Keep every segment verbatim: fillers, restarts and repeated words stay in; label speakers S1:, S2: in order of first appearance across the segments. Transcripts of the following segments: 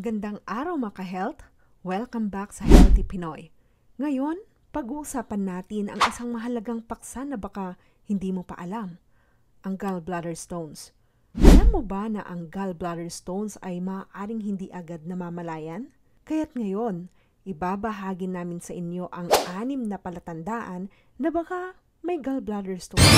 S1: Magandang araw mga ka-health! Welcome back sa Healthy Pinoy. Ngayon, pag-uusapan natin ang isang mahalagang paksa na baka hindi mo pa alam, ang gallbladder stones. Alam mo ba na ang gallbladder stones ay maaaring hindi agad namamalayan? Kaya't ngayon, ibabahagi namin sa inyo ang anim na palatandaan na baka may gallbladder stones.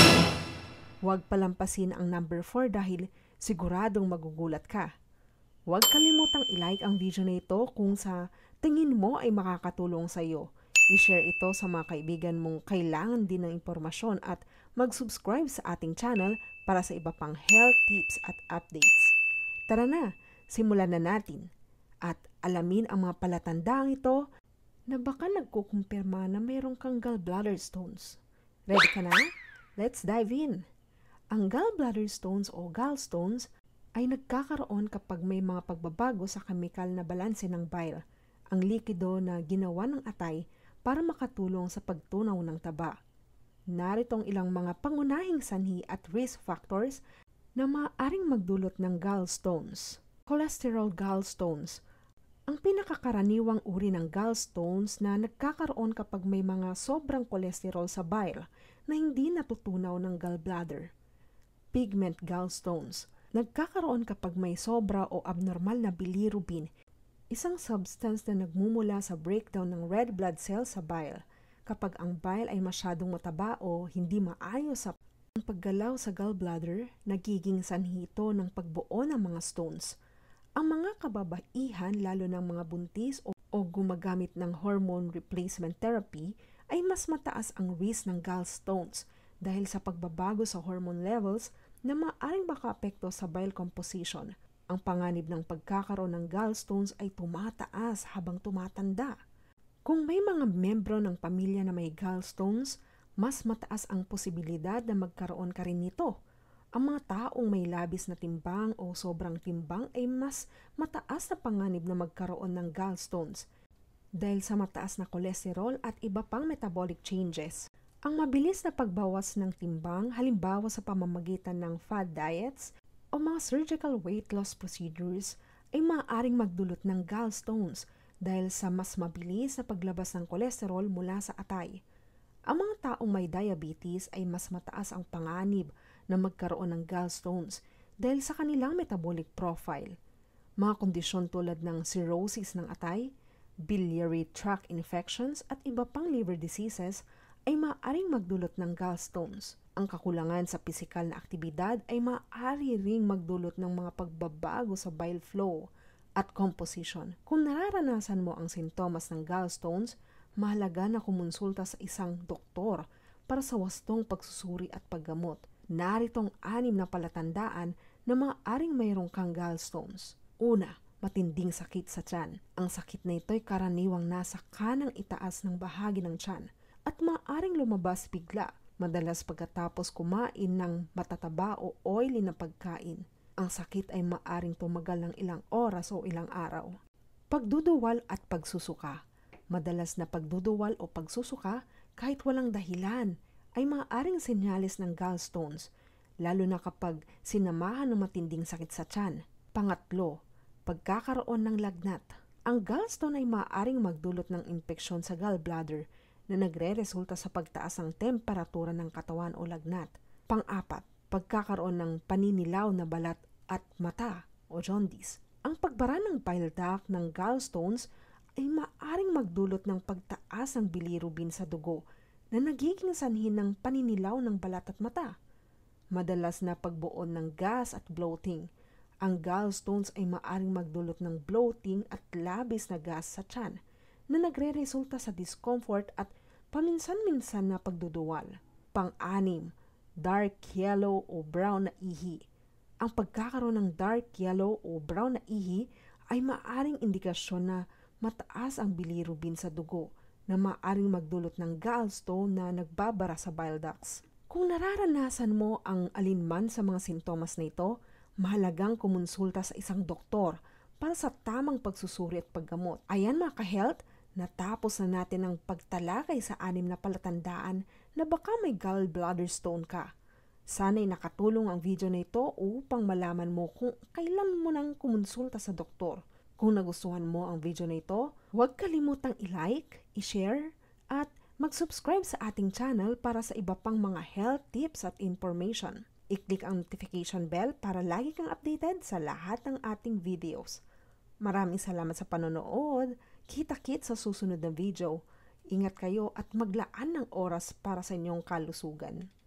S1: Huwag palampasin ang number four dahil siguradong magugulat ka. Huwag kalimutang i-like ang video na ito kung sa tingin mo ay makakatulong sa iyo. I-share ito sa mga kaibigan mong kailangan din ng impormasyon at mag-subscribe sa ating channel para sa iba pang health tips at updates. Tara na, simulan na natin at alamin ang mga palatandaang ito na baka nagkukumpirma na mayroon kang gallbladder stones. Ready ka na? Let's dive in! Ang gallbladder stones o gallstones ay nagkakaroon kapag may mga pagbabago sa kemikal na balanse ng bile, ang likido na ginawa ng atay para makatulong sa pagtunaw ng taba. Narito ang ilang mga pangunahing sanhi at risk factors na maaaring magdulot ng gallstones. Cholesterol gallstones. Ang pinakakaraniwang uri ng gallstones na nagkakaroon kapag may mga sobrang kolesterol sa bile na hindi natutunaw ng gallbladder. Pigment gallstones. Nagkakaroon kapag may sobra o abnormal na bilirubin, isang substance na nagmumula sa breakdown ng red blood cells sa bile. Kapag ang bile ay masyadong mataba o hindi maayos sa ang paggalaw sa gallbladder, nagiging sanhi ito ng pagbuo ng mga stones. Ang mga kababaihan, lalo ng mga buntis o, o gumagamit ng hormone replacement therapy, ay mas mataas ang risk ng gallstones dahil sa pagbabago sa hormone levels na maaaring makaapekto sa bile composition. Ang panganib ng pagkakaroon ng gallstones ay tumataas habang tumatanda. Kung may mga membro ng pamilya na may gallstones, mas mataas ang posibilidad na magkaroon ka rin nito. Ang mga taong may labis na timbang o sobrang timbang ay mas mataas na panganib na magkaroon ng gallstones dahil sa mataas na kolesterol at iba pang metabolic changes. Ang mabilis na pagbawas ng timbang, halimbawa sa pamamagitan ng fad diets o mga surgical weight loss procedures, ay maaaring magdulot ng gallstones dahil sa mas mabilis na paglabas ng kolesterol mula sa atay. Ang mga taong may diabetes ay mas mataas ang panganib na magkaroon ng gallstones dahil sa kanilang metabolic profile. Mga kondisyon tulad ng cirrhosis ng atay, biliary tract infections at iba pang liver diseases ay maaaring magdulot ng gallstones. Ang kakulangan sa pisikal na aktibidad ay maaari ring magdulot ng mga pagbabago sa bile flow at composition. Kung nararanasan mo ang sintomas ng gallstones, mahalaga na kumonsulta sa isang doktor para sa wastong pagsusuri at paggamot. Naritong anim na palatandaan na maaaring mayroong kang gallstones. Una, matinding sakit sa tiyan. Ang sakit na ito ay karaniwang nasa kanang itaas ng bahagi ng tiyan at maaaring lumabas bigla, madalas pagkatapos kumain ng matataba o oily na pagkain. Ang sakit ay maaaring tumagal ng ilang oras o ilang araw. Pagduduwal at pagsusuka. Madalas na pagduduwal o pagsusuka kahit walang dahilan ay maaaring senyales ng gallstones, lalo na kapag sinamahan ng matinding sakit sa tiyan. Pangatlo, pagkakaroon ng lagnat. Ang gallstone ay maaaring magdulot ng impeksyon sa gallbladder na nagre-resulta sa pagtaas ng temperatura ng katawan o lagnat. Pang-apat, pagkakaroon ng paninilaw na balat at mata o jaundice. Ang pagbara ng bile duct ng gallstones ay maaaring magdulot ng pagtaas ng bilirubin sa dugo na nagiging sanhi ng paninilaw ng balat at mata. Madalas na pagbuo ng gas at bloating. Ang gallstones ay maaaring magdulot ng bloating at labis na gas sa tiyan na nagre-resulta sa discomfort at paminsan-minsan na pagduduwal. Pang-anim, dark yellow o brown na ihi. Ang pagkakaroon ng dark yellow o brown na ihi ay maaaring indikasyon na mataas ang bilirubin sa dugo na maaaring magdulot ng gallstone na nagbabara sa bile ducts. Kung nararanasan mo ang alinman sa mga sintomas na ito, mahalagang kumonsulta sa isang doktor para sa tamang pagsusuri at paggamot. Ayan mga ka-health, natapos na natin ang pagtalakay sa anim na palatandaan na baka may gallbladder stone ka. Sana'y nakatulong ang video na ito upang malaman mo kung kailan mo nang kumonsulta sa doktor. Kung nagustuhan mo ang video na ito, huwag kalimutang i-like, i-share, at mag-subscribe sa ating channel para sa iba pang mga health tips at information. I-click ang notification bell para lagi kang updated sa lahat ng ating videos. Maraming salamat sa panonood. Kita-kit sa susunod na video. Ingat kayo at maglaan ng oras para sa inyong kalusugan.